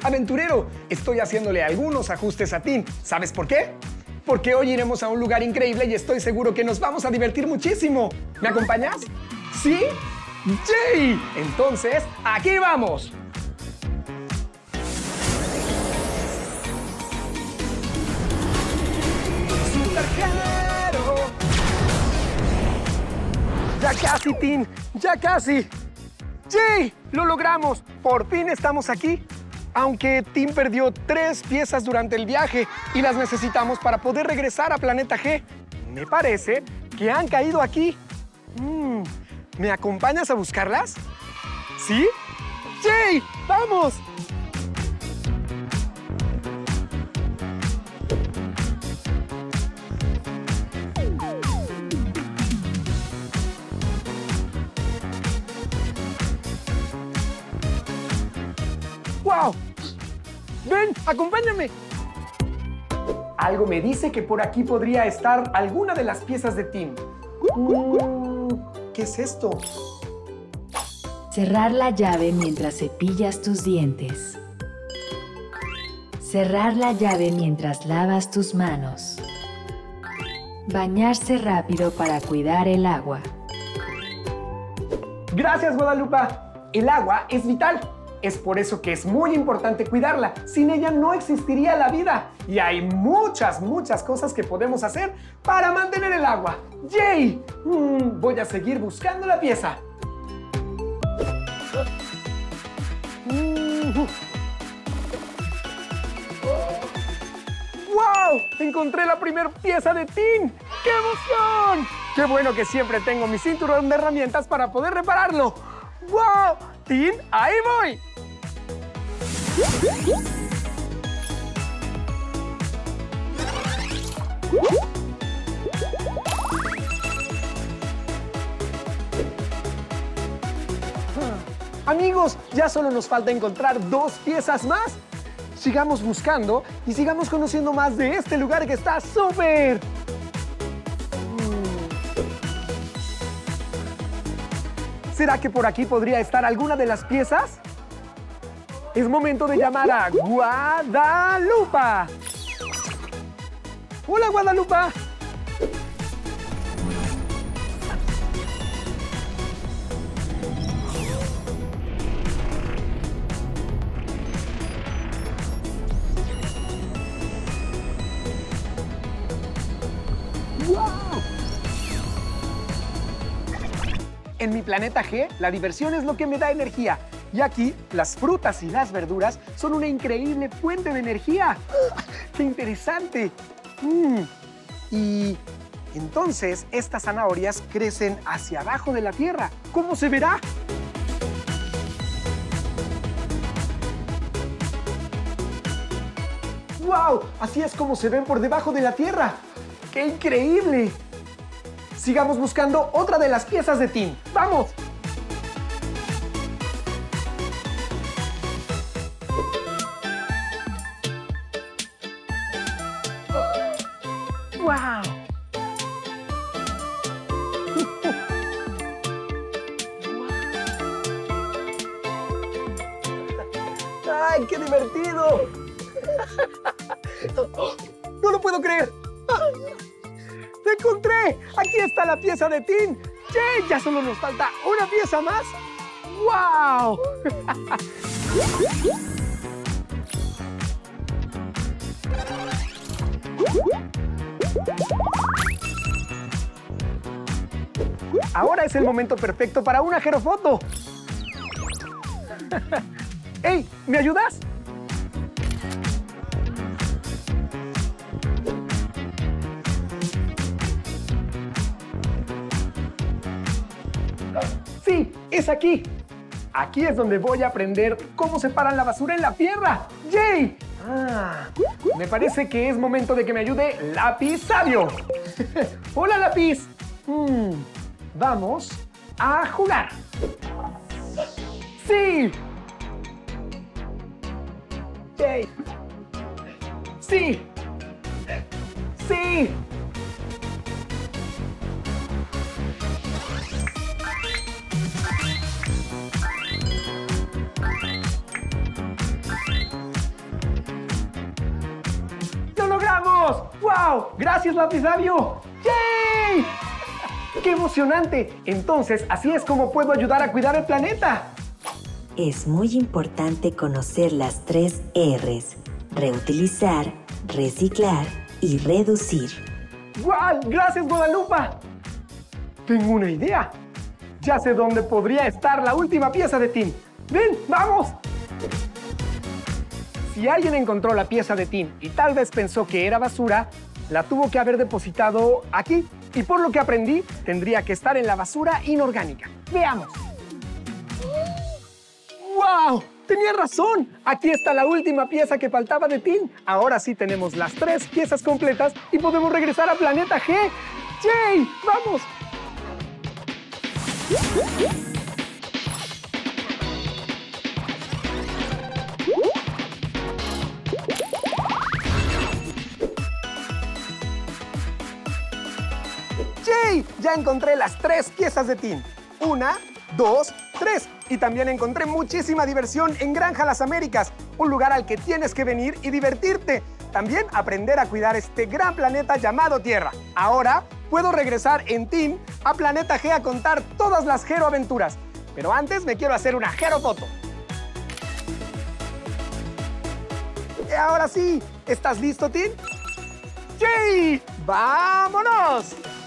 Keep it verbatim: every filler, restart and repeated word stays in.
aventurero. Estoy haciéndole algunos ajustes a Tim. ¿Sabes por qué? Porque hoy iremos a un lugar increíble y estoy seguro que nos vamos a divertir muchísimo. ¿Me acompañas? ¿Sí? ¡Yay! Entonces, ¡aquí vamos! ¡Supercaro! ¡Ya casi, Tim! ¡Ya casi! ¡Yay! ¡Lo logramos! ¡Por fin estamos aquí! Aunque Tim perdió tres piezas durante el viaje y las necesitamos para poder regresar a Planeta G. Me parece que han caído aquí. Mm, ¿Me acompañas a buscarlas? ¿Sí? ¡Yay! ¡Vamos! ¡Wow! ¡Ven! ¡Acompáñame! Algo me dice que por aquí podría estar alguna de las piezas de Tim. Mm, ¿Qué es esto? Cerrar la llave mientras cepillas tus dientes. Cerrar la llave mientras lavas tus manos. Bañarse rápido para cuidar el agua. Gracias, Guadalupe. El agua es vital. Es por eso que es muy importante cuidarla. Sin ella no existiría la vida. Y hay muchas, muchas cosas que podemos hacer para mantener el agua. ¡Yay! Mm, voy a seguir buscando la pieza. Mm. ¡Wow! Encontré la primera pieza de Tim. ¡Qué emoción! ¡Qué bueno que siempre tengo mi cinturón de herramientas para poder repararlo! ¡Wow! Tim, ahí voy. Amigos, ya solo nos falta encontrar dos piezas más. Sigamos buscando y sigamos conociendo más de este lugar que está súper. ¿Será que por aquí podría estar alguna de las piezas? Es momento de llamar a Guadalupe. Hola, Guadalupe. ¡Wow! En mi planeta G, la diversión es lo que me da energía. Y aquí, las frutas y las verduras son una increíble fuente de energía. ¡Qué interesante! Mm. Y entonces, estas zanahorias crecen hacia abajo de la tierra. ¿Cómo se verá? ¡Wow! Así es como se ven por debajo de la tierra. ¡Qué increíble! Sigamos buscando otra de las piezas de Tim. ¡Vamos! ¡Wow! ¡Ay, qué divertido! ¡No lo puedo creer! ¡Lo encontré! ¡Aquí está la pieza de Tim! ¡Yay! Ya solo nos falta una pieza más. ¡Wow! Ahora es el momento perfecto para una aerofoto. ¡Ey! ¿Me ayudas? ¡Sí! ¡Es aquí! Aquí es donde voy a aprender cómo separan la basura en la tierra. ¡Yay! Ah, me parece que es momento de que me ayude Lápiz Sabio. ¡Hola, Lápiz! Mm, vamos a jugar. ¡Sí! ¡Yay! ¡Sí! ¡Sí! ¡Wow! ¡Gracias, Lapisabio! ¡Yay! ¡Qué emocionante! Entonces, así es como puedo ayudar a cuidar el planeta. Es muy importante conocer las tres R's: reutilizar, reciclar y reducir. ¡Wow! ¡Gracias, Guadalupe! Tengo una idea. Ya sé dónde podría estar la última pieza de Tim. ¡Ven, vamos! Si alguien encontró la pieza de Tim y tal vez pensó que era basura, la tuvo que haber depositado aquí. Y por lo que aprendí, tendría que estar en la basura inorgánica. ¡Veamos! ¡Wow! Tenía razón. Aquí está la última pieza que faltaba de Tim. Ahora sí tenemos las tres piezas completas y podemos regresar a Planeta G. ¡Yay! ¡Vamos! ¡Yay! Ya encontré las tres piezas de Tim. Una, dos, tres. Y también encontré muchísima diversión en Granja Las Américas, un lugar al que tienes que venir y divertirte. También aprender a cuidar este gran planeta llamado Tierra. Ahora puedo regresar en Tim a Planeta G a contar todas las Gero aventuras. Pero antes me quiero hacer una Gero foto. Y ahora sí, ¿estás listo, Tim? ¡Sí! ¡Vámonos!